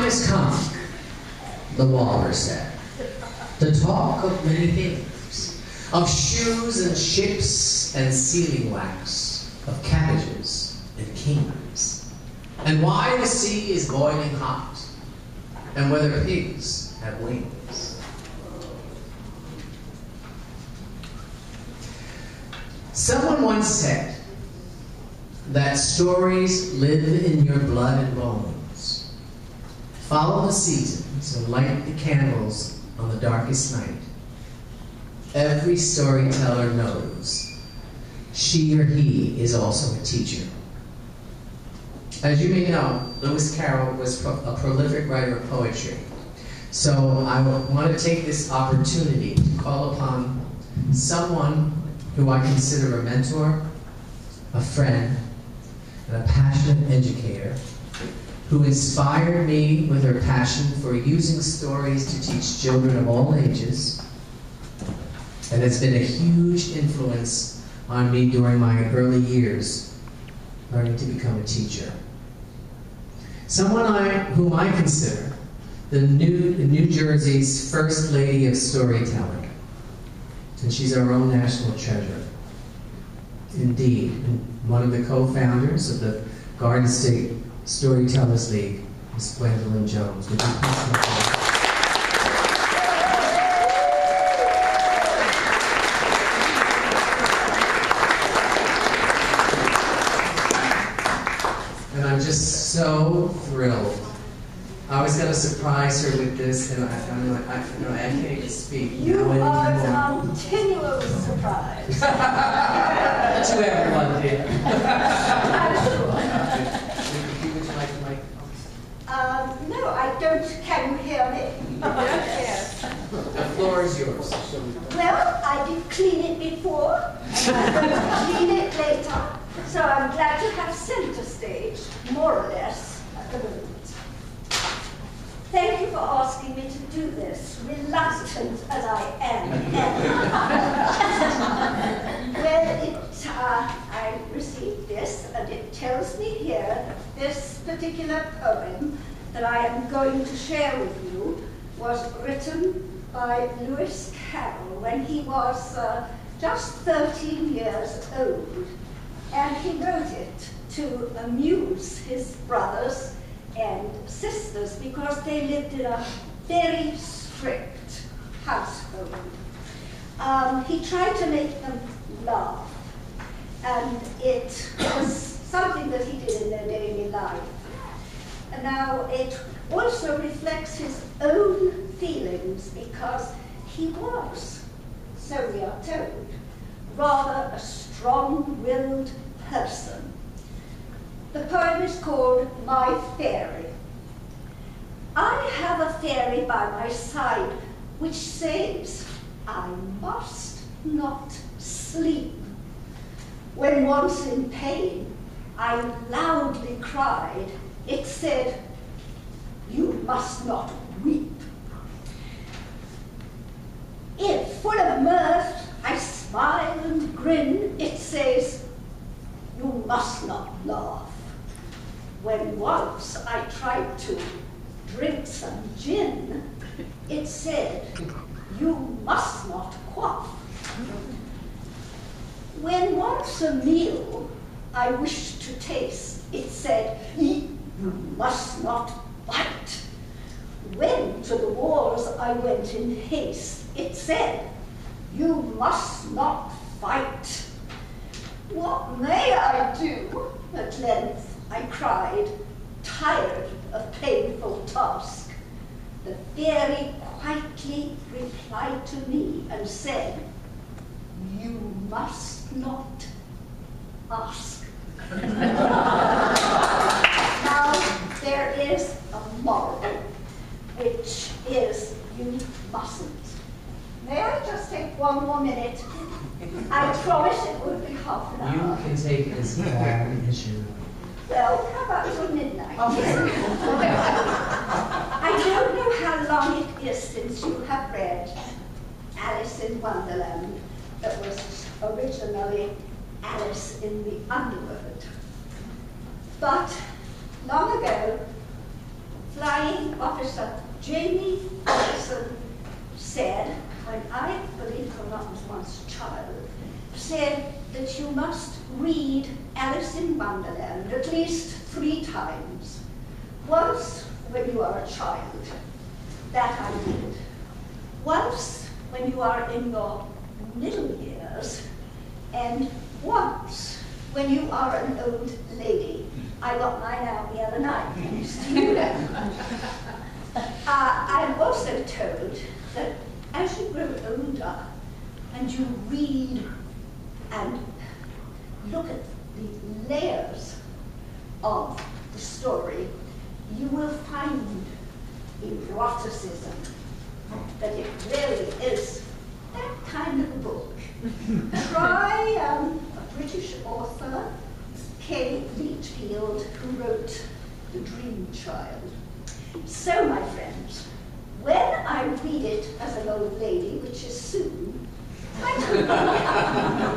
has come, the walrus said, to talk of many things, of shoes and ships and sealing wax, of cabbages and kings, and why the sea is boiling hot, and whether pigs have wings. Someone once said that stories live in your blood and bones. Follow the seasons and light the candles on the darkest night. Every storyteller knows she or he is also a teacher. As you may know, Lewis Carroll was a prolific writer of poetry. So I want to take this opportunity to call upon someone who I consider a mentor, a friend, and a passionate educator, who inspired me with her passion for using stories to teach children of all ages, and has been a huge influence on me during my early years learning to become a teacher. Someone whom I consider the New Jersey's first lady of storytelling, and she's our own national treasure. Indeed, one of the co-founders of the Garden State Storytellers League, Ms. Gwendolyn Jones. Would you please come forward? And I'm just so thrilled. I was going to surprise her with this, and I'm like, I can't even speak. You are a continual surprise. To everyone here. Would you like the microphone? No, I don't. Can you hear me? Yes. The floor is yours. Well, I did clean it before, and I'm going to clean it later. So I'm glad to have center stage, more or less, at the moment. Thank you for asking me to do this, reluctant as I am. Well, I received this, and it tells me here that this particular poem that I am going to share with you was written by Lewis Carroll when he was just 13 years old. And he wrote it to amuse his brothers and sisters because they lived in a very strict household. He tried to make them laugh, and it was something that he did in their daily life. And now it also reflects his own feelings because he was, so we are told, rather a strong-willed person. The poem is called My Fairy. I have a fairy by my side which says, I must not sleep. When once in pain, I loudly cried, it said, you must not weep. If, full of mirth, I smile and grin, it says, you must not laugh. When once I tried to drink some gin, it said, you must not quaff. When once a meal I wished to taste, it said, you must not bite. When to the wars I went in haste, it said, you must not fight. What may I do? At length I cried, tired of painful task. The fairy quietly replied to me and said, you must not ask. Now, there is a moral, which is you mustn't. May I just take one more minute? I promise it would be half an hour. You can take as long as you. Well, how about till midnight? Okay. I don't know how long it is since you have read Alice in Wonderland, that was originally Alice in the Underworld. But long ago, flying Professor Jamie Allison said, when I, believe it or not, was once a child, said that you must read Alice in Wonderland at least 3 times. Once when you are a child, that I did. Once when you are in your middle years, and once when you are an old lady. I got mine out the other night, thanks to you. I'm also told that as you grow older and you read and look at the layers of the story, you will find eroticism, that it really is that kind of a book. Try a British author, Kay Leachfield, who wrote The Dream Child. So, my friends, when I read it as an old lady, which is soon, I